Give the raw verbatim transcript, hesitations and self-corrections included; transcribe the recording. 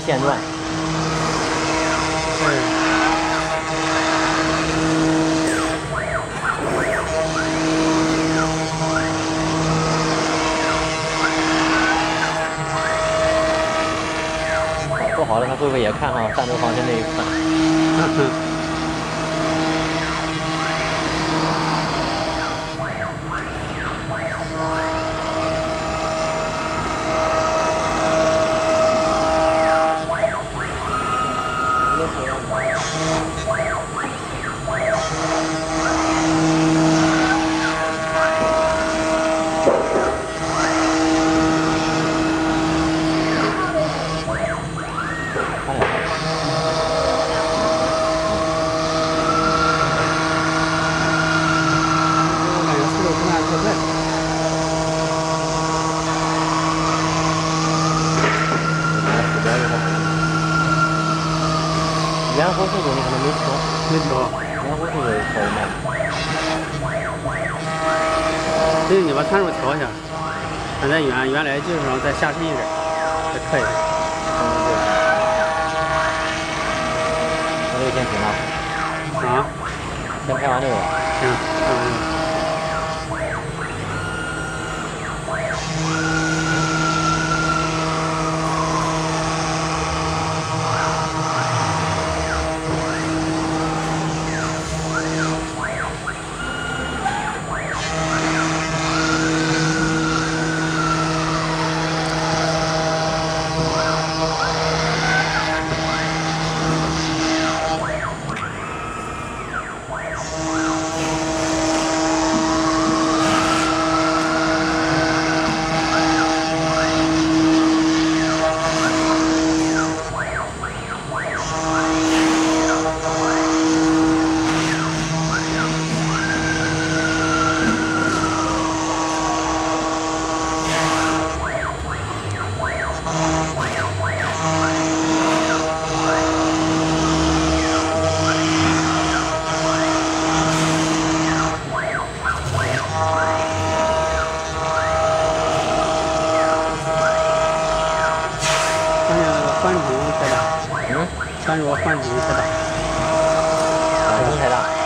线段。 对。 做好了，他会不会也看上战斗方针那一款？原活速度你可能没调， 没调， 原活速度稍微慢。 所以你把参数调一下，看在原原来基础上再下沉一点，就可以。 嗯，对。那就先停了。 啊？ 先拍完这个吧。 行，拍完这个。翻主太大，嗯，翻主翻主太大， 反应太大。